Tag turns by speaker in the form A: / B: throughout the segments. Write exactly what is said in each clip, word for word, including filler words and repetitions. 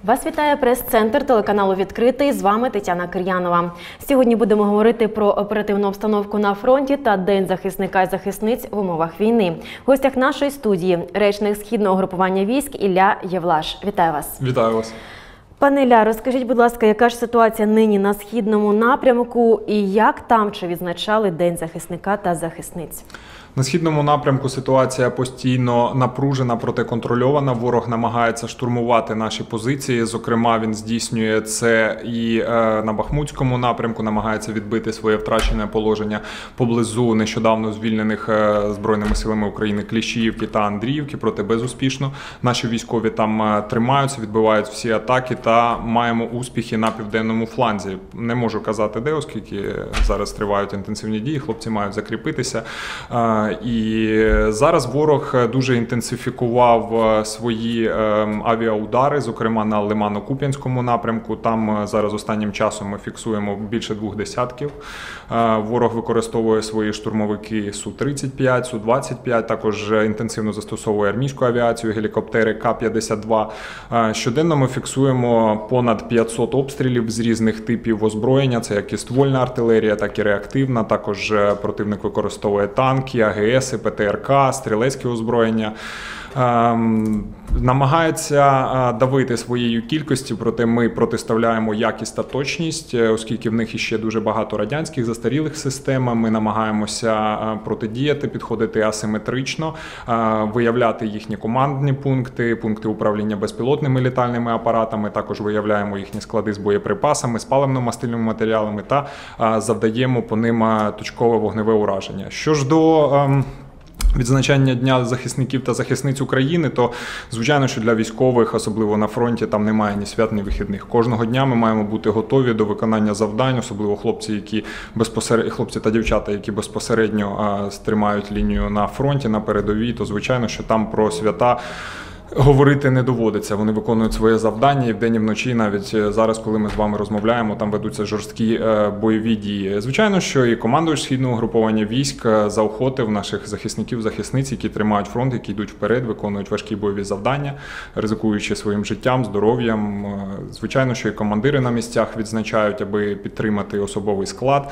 A: Вас вітає прес-центр телеканалу «Відкритий». З вами Тетяна Кир'янова. Сьогодні будемо говорити про оперативну обстановку на фронті та День захисника і захисниць в умовах війни. В гостях нашої студії речник Східного групування військ Ілля Євлаш. Вітаю вас.
B: Вітаю вас.
A: Пане Ілля, розкажіть, будь ласка, яка ж ситуація нині на Східному напрямку і як там чи відзначали День захисника та захисниць?
B: На Східному напрямку ситуація постійно напружена, проте контрольована. Ворог намагається штурмувати наші позиції. Зокрема, він здійснює це і на Бахмутському напрямку, намагається відбити своє втрачене положення поблизу нещодавно звільнених Збройними силами України Кліщіївки та Андріївки, проте безуспішно. Наші військові там тримаються, відбивають всі атаки та маємо успіхи на південному фланзі. Не можу казати де, оскільки зараз тривають інтенсивні дії, хлопці мають закріпитися. І зараз ворог дуже інтенсифікував свої авіаудари, зокрема на Лимано-Куп'янському напрямку. Там зараз останнім часом ми фіксуємо більше двох десятків. Ворог використовує свої штурмовики Су тридцять п'ять, Су двадцять п'ять, також інтенсивно застосовує армійську авіацію, гелікоптери Ка п'ятдесят два. Щоденно ми фіксуємо понад п'ятсот обстрілів з різних типів озброєння. Це як і ствольна артилерія, так і реактивна. Також противник використовує танки, А Ге Еси, Пе Те Ер Ка, стрілецьке озброєння. Ем, намагається давити своєю кількістю, проте ми протиставляємо якість та точність, оскільки в них іще дуже багато радянських застарілих систем. Ми намагаємося протидіяти, підходити асиметрично, виявляти їхні командні пункти, пункти управління безпілотними літальними апаратами, також виявляємо їхні склади з боєприпасами, з паливно-мастильними матеріалами та завдаємо по ним точкове вогневе ураження. Що ж до ем, відзначання Дня захисників та захисниць України, то, звичайно, що для військових, особливо на фронті, там немає ні свят, ні вихідних. Кожного дня ми маємо бути готові до виконання завдань, особливо хлопці, які безпосередньо, хлопці та дівчата, які безпосередньо а, стримають лінію на фронті, на передовій, то, звичайно, що там про свята говорити не доводиться. Вони виконують своє завдання і вдень, і вночі, навіть зараз, коли ми з вами розмовляємо, там ведуться жорсткі бойові дії. Звичайно, що і командувач Східного групування військ заохотив наших захисників, захисниць, які тримають фронт, які йдуть вперед, виконують важкі бойові завдання, ризикуючи своїм життям, здоров'ям. Звичайно, що і командири на місцях відзначають, аби підтримати особовий склад.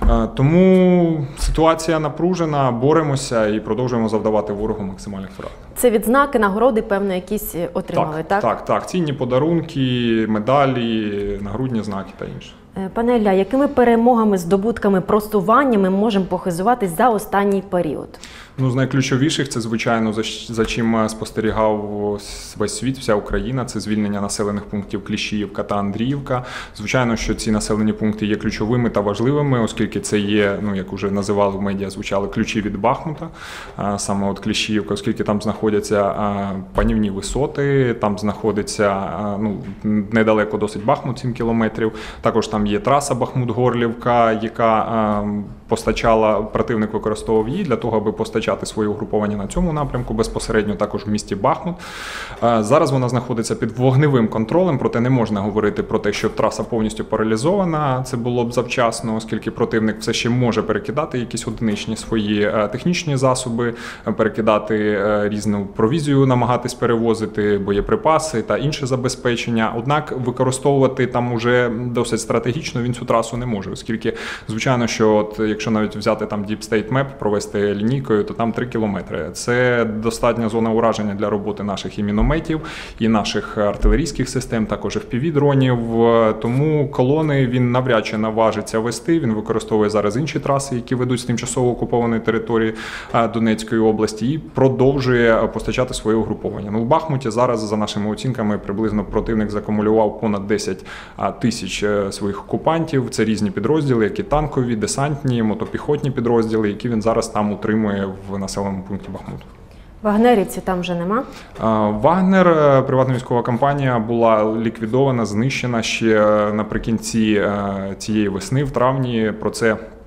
B: Тому ситуація напружена, боремося і продовжуємо завдавати ворогу максимальних втрат.
A: Це відзнаки, нагороди, певно, якісь отримали, так?
B: Так, так, так. Цінні подарунки, медалі, нагрудні знаки та інше.
A: Пане Ілля, якими перемогами, здобутками, просуваннями можемо похизуватись за останній період?
B: Ну, з найключовіших це, звичайно, за, за чим спостерігав весь світ, вся Україна, це звільнення населених пунктів Кліщіївка та Андріївка. Звичайно, що ці населені пункти є ключовими та важливими, оскільки це є, ну, як вже називали в медіа, звучали ключі від Бахмута, саме от Кліщіївка, оскільки там знаходяться панівні висоти, там знаходиться, ну, недалеко досить Бахмут, сім кілометрів. Також там є траса Бахмут-Горлівка, яка постачала, противник використовував її для того, аби постачати своє угруповання на цьому напрямку, безпосередньо також в місті Бахмут. Зараз вона знаходиться під вогневим контролем, проте не можна говорити про те, що траса повністю паралізована. Це було б завчасно, оскільки противник все ще може перекидати якісь одиничні свої технічні засоби, перекидати різну провізію, намагатись перевозити, боєприпаси та інше забезпечення. Однак використовувати там уже досить стратегічно він цю трасу не може, оскільки, звичайно, що от, якщо навіть взяти там Deep State Map, провести лінійкою, то там три кілометри. Це достатня зона ураження для роботи наших і мінометів, і наших артилерійських систем, також еф пі ві-дронів. Тому колони він навряд чи наважиться вести. Він використовує зараз інші траси, які ведуть з тимчасово окупованої території Донецької області, і продовжує постачати своє угруповання. Ну, в Бахмуті зараз, за нашими оцінками, приблизно противник закумулював понад десять тисяч своїх окупантів. Це різні підрозділи, які танкові, десантні, мотопіхотні підрозділи, які він зараз там утримує в населеному пункті Бахмут.
A: Вагнерівців там вже нема?
B: Вагнер, приватна військова компанія, була ліквідована, знищена ще наприкінці цієї весни, в травні. Про це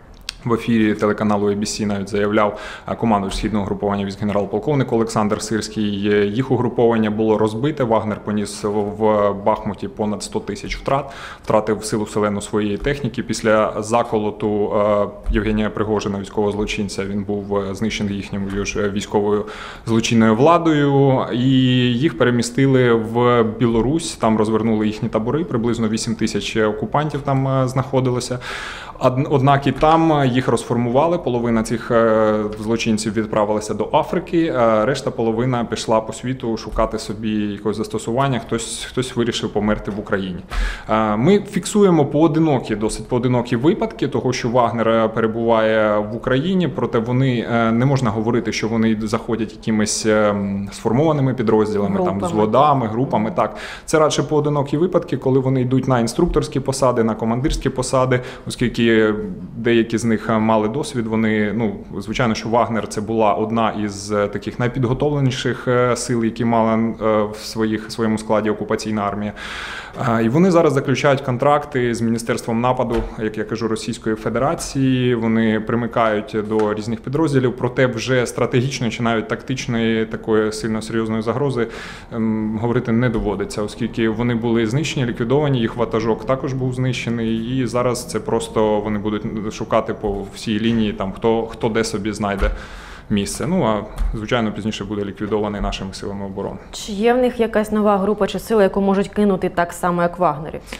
B: В ефірі телеканалу ей бі сі навіть заявляв командувач східного групування військ генерал-полковник Олександр Сирський. Їх угруповання було розбите. Вагнер поніс в Бахмуті понад сто тисяч втрат, втратив силу вселену своєї техніки. Після заколоту Євгенія Пригожина, військового злочинця, він був знищений їхньою ж військовою злочинною владою. І їх перемістили в Білорусь, там розвернули їхні табори, приблизно вісім тисяч окупантів там знаходилося. Однак і там їх розформували, половина цих злочинців відправилася до Африки, а решта половина пішла по світу шукати собі якогось застосування, хтось, хтось вирішив померти в Україні. Ми фіксуємо поодинокі, досить поодинокі випадки того, що Вагнер перебуває в Україні, проте вони, не можна говорити, що вони заходять якимись сформованими підрозділами,
A: групами.
B: там, зводами, групами. Так. Це радше поодинокі випадки, коли вони йдуть на інструкторські посади, на командирські посади, оскільки деякі з них мали досвід, вони, ну, звичайно, що Вагнер це була одна із таких найпідготовленіших сил, які мала в своїх, своєму складі окупаційна армія. І вони зараз заключають контракти з Міністерством нападу, як я кажу, Російської Федерації. Вони примикають до різних підрозділів, проте вже стратегічної чи навіть тактичної такої сильно серйозної загрози ем, говорити не доводиться, оскільки вони були знищені, ліквідовані, їх ватажок також був знищений, і зараз це просто вони будуть шукати по всій лінії, там, хто, хто де собі знайде місце. Ну, а, звичайно, пізніше буде ліквідований нашими силами оборони.
A: Чи є в них якась нова група чи сила, яку можуть кинути так само, як вагнерівці?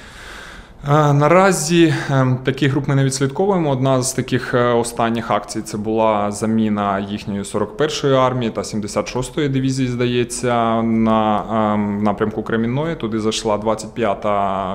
B: Наразі таких груп ми не відслідковуємо. Одна з таких останніх акцій – це була заміна їхньої сорок першої армії та сімдесят шостої дивізії, здається, на напрямку Кремінної. Туди зайшла двадцять п'ята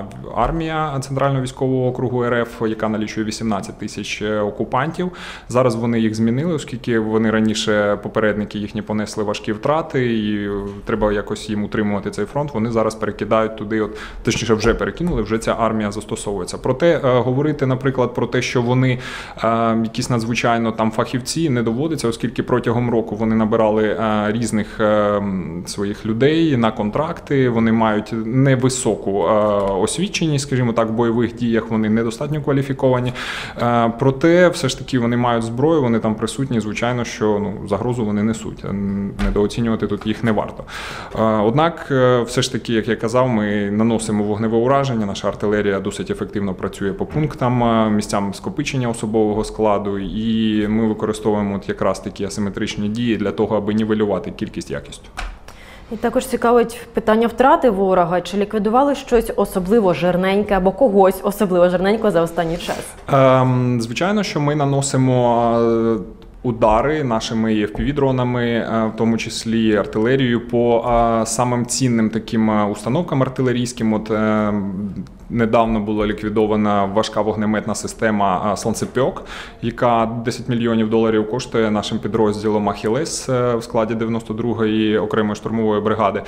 B: армія Центрального військового округу ер еф, яка налічує вісімнадцять тисяч окупантів. Зараз вони їх змінили, оскільки вони раніше, попередники їхні, понесли важкі втрати, і треба якось їм утримувати цей фронт. Вони зараз перекидають туди, от, точніше вже перекинули, вже ця армія застосовується. Проте говорити, наприклад, про те, що вони якісь надзвичайно там фахівці, не доводиться, оскільки протягом року вони набирали різних своїх людей на контракти, вони мають невисоку освіченість, скажімо так, в бойових діях, вони недостатньо кваліфіковані. Проте все ж таки вони мають зброю, вони там присутні, звичайно, що ну, загрозу вони несуть. Недооцінювати тут їх не варто. Однак, все ж таки, як я казав, ми наносимо вогневе ураження, наша артилерія досить ефективно працює по пунктам, місцям скопичення особового складу, і ми використовуємо от якраз такі асиметричні дії для того, аби нівелювати кількість якістю.
A: І також цікавить питання втрати ворога. Чи ліквідували щось особливо жирненьке або когось особливо жирненько за останній час?
B: Ем, звичайно, що ми наносимо удари нашими і еф пі ві-дронами, в тому числі артилерією, по самим цінним таким установкам артилерійським. От недавно була ліквідована важка вогнеметна система «Сонцепьок», яка десять мільйонів доларів коштує нашим підрозділом «Ахілес» в складі дев'яносто другої окремої штурмової бригади.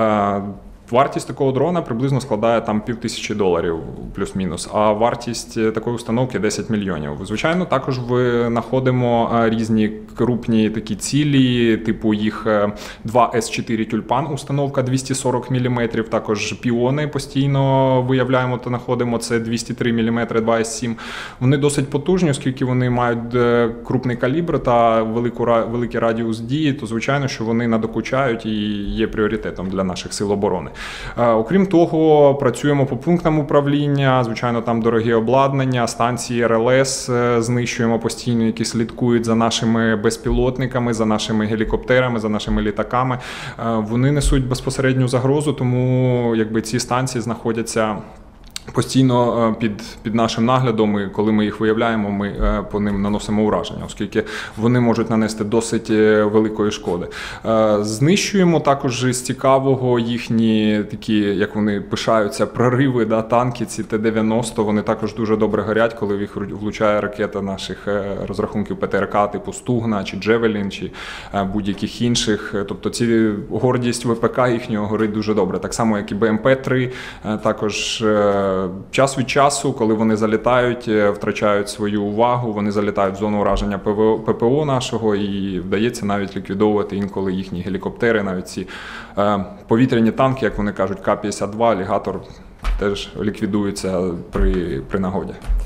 B: Вартість такого дрона приблизно складає там пів тисячі доларів, плюс-мінус, а вартість такої установки десять мільйонів. Звичайно, також знаходимо різні крупні такі цілі, типу їх два ес чотири «Тюльпан», установка двісті сорок міліметрів, також піони постійно виявляємо та знаходимо, це двісті три міліметри, два ес сім. Вони досить потужні, оскільки вони мають крупний калібр та велику, великий радіус дії, то звичайно, що вони надокучають і є пріоритетом для наших сил оборони. Окрім того, працюємо по пунктам управління, звичайно, там дорогі обладнання, станції ер ел ес знищуємо постійно, які слідкують за нашими безпілотниками, за нашими гелікоптерами, за нашими літаками. Вони несуть безпосередню загрозу, тому якби ці станції знаходяться постійно під, під нашим наглядом, і коли ми їх виявляємо, ми по ним наносимо ураження, оскільки вони можуть нанести досить великої шкоди. Знищуємо також з цікавого їхні такі, як вони пишаються, прориви, да, танки, ці Т дев'яносто, вони також дуже добре горять, коли в їх влучає ракета наших розрахунків Пе Те Ер Ка, типу «Стугна», чи «Джевелін», чи будь-яких інших. Тобто ці гордість Ве Пе Ка їхнього горить дуже добре. Так само, як і Бе Ем Пе три, також час від часу, коли вони залітають, втрачають свою увагу, вони залітають в зону ураження Пе Пе О нашого, і вдається навіть ліквідовувати інколи їхні гелікоптери, навіть ці е, повітряні танки, як вони кажуть, Ка п'ятдесят два, «Алігатор», теж ліквідуються при, при нагоді.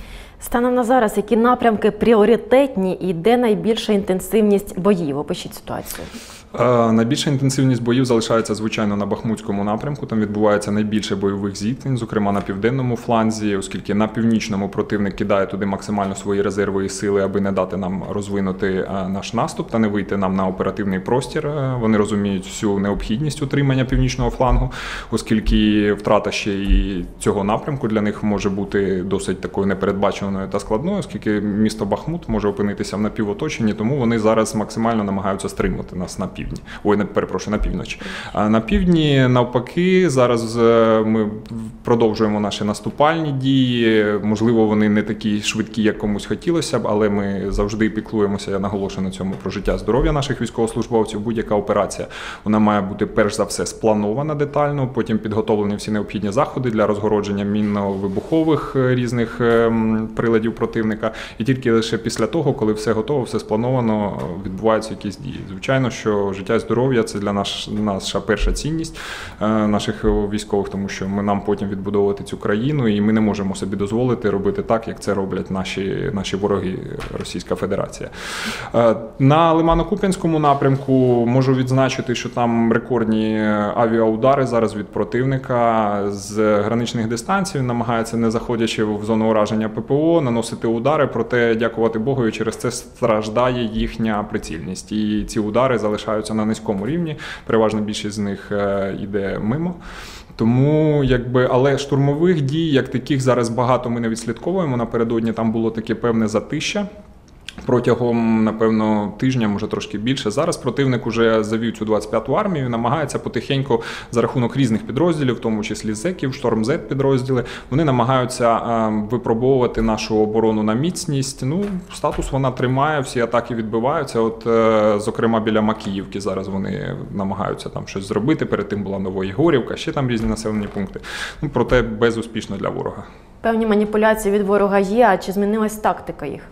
A: Станом на зараз, які напрямки пріоритетні і де найбільша інтенсивність боїв? Опишіть ситуацію.
B: Найбільша інтенсивність боїв залишається, звичайно, на Бахмутському напрямку. Там відбувається найбільше бойових зіткнень, зокрема на південному фланзі, оскільки на північному противник кидає туди максимально свої резерви і сили, аби не дати нам розвинути наш наступ та не вийти нам на оперативний простір. Вони розуміють всю необхідність утримання північного флангу, оскільки втрата ще і цього напрямку для них може бути досить такою непередбаченою та складною, оскільки місто Бахмут може опинитися в напівоточенні, тому вони зараз максимально намагаються стримати нас на півдні. Ой, не перепрошую, на півночі. А на півдні, навпаки, зараз ми продовжуємо наші наступальні дії. Можливо, вони не такі швидкі, як комусь хотілося б, але ми завжди піклуємося, я наголошую на цьому, про життя, здоров'я наших військовослужбовців. Будь-яка операція, вона має бути перш за все спланована детально, потім підготовлені всі необхідні заходи для розгородження мінно-вибухових різних приладів противника. І тільки лише після того, коли все готово, все сплановано, відбуваються якісь дії. Звичайно, що життя і здоров'я – це для нас наша перша цінність наших військових, тому що ми нам потім відбудовувати цю країну, і ми не можемо собі дозволити робити так, як це роблять наші, наші вороги, Російська Федерація. На Лимано-Куп'янському напрямку можу відзначити, що там рекордні авіаудари зараз від противника з граничних дистанцій. Він намагається, не заходячи в зону ураження ППО, наносити удари, проте, дякувати Богу, і через це страждає їхня прицільність. І ці удари залишаються на низькому рівні, переважна більшість з них йде мимо. Тому, якби, але штурмових дій, як таких, зараз багато ми не відслідковуємо. Напередодні там було таке певне затища. Протягом, напевно, тижня, може трошки більше. Зараз противник уже завів цю двадцять п'яту армію, намагається потихеньку за рахунок різних підрозділів, в тому числі зеків, Шторм-Зет підрозділи, вони намагаються е, випробовувати нашу оборону на міцність. Ну, статус вона тримає, всі атаки відбиваються. От, е, зокрема, біля Макіївки зараз вони намагаються там щось зробити. Перед тим була Новоєгорівка, ще там різні населені пункти. Ну, проте безуспішно для ворога.
A: Певні маніпуляції від ворога є, а чи змінилась тактика їх?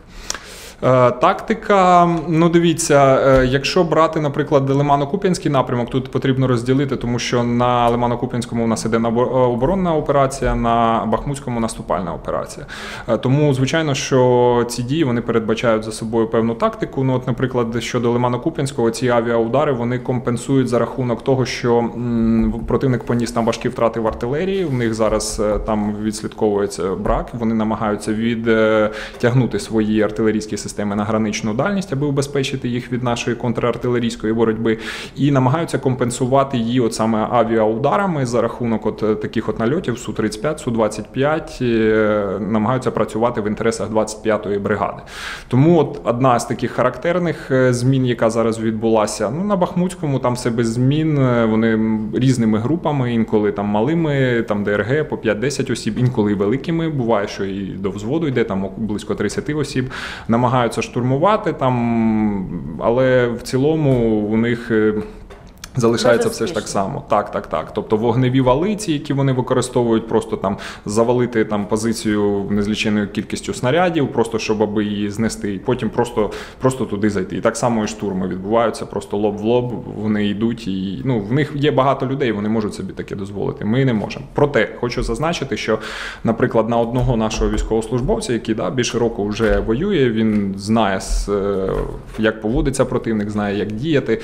B: Тактика, ну дивіться, якщо брати, наприклад, Лимано-Куп'янський напрямок, тут потрібно розділити, тому що на Лимано-Куп'янському у нас іде оборонна операція, на Бахмутському наступальна операція. Тому, звичайно, що ці дії, вони передбачають за собою певну тактику. Ну, от, наприклад, щодо Лимано-Куп'янського, ці авіаудари, вони компенсують за рахунок того, що противник поніс там важкі втрати в артилерії, в них зараз там відслідковується брак, вони намагаються відтягнути свої артилерійські системи системи на граничну дальність, аби убезпечити їх від нашої контрартилерійської боротьби, і намагаються компенсувати її от саме авіаударами за рахунок от таких от нальотів Су тридцять п'ять, Су двадцять п'ять, намагаються працювати в інтересах двадцять п'ятої бригади. Тому от одна з таких характерних змін, яка зараз відбулася, ну на Бахмутському там все без змін, вони різними групами, інколи там малими, там ДРГ по п'ять-десять осіб, інколи великими, буває, що і до взводу йде, там близько тридцять осіб, намагаються штурмувати там, але в цілому у них залишається все ж так само. Так, так, так. Тобто вогневі валиці, які вони використовують, просто там завалити там позицію незліченою кількістю снарядів, просто щоб аби її знести, і потім просто, просто туди зайти. І так само і штурми відбуваються, просто лоб в лоб, вони йдуть, і ну, в них є багато людей, вони можуть собі таке дозволити. Ми не можемо. Проте, хочу зазначити, що, наприклад, на одного нашого військовослужбовця, який да, більше року вже воює, він знає, як поводиться противник, знає, як діяти.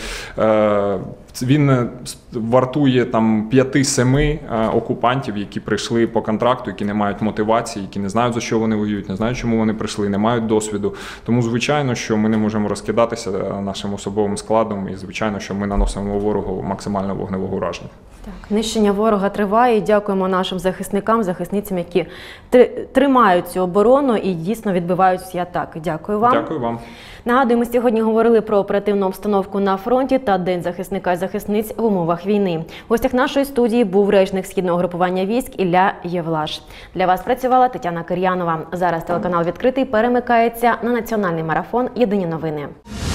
B: Він вартує там п'яти-семи окупантів, які прийшли по контракту, які не мають мотивації, які не знають, за що вони воюють, не знають, чому вони прийшли, не мають досвіду. Тому, звичайно, що ми не можемо розкидатися нашим особовим складом і, звичайно, що ми наносимо ворогу максимально вогневого ураження.
A: Так, нищення ворога триває. Дякуємо нашим захисникам, захисницям, які тримають цю оборону і дійсно відбивають всі атаки. Дякую вам.
B: Дякую вам.
A: Нагадую, ми сьогодні говорили про оперативну обстановку на фронті та День захисника і захисниць в умовах війни. В гостях нашої студії був речник Східного групування військ Ілля Євлаш. Для вас працювала Тетяна Кир'янова. Зараз телеканал «Відкритий» перемикається на національний марафон «Єдині новини».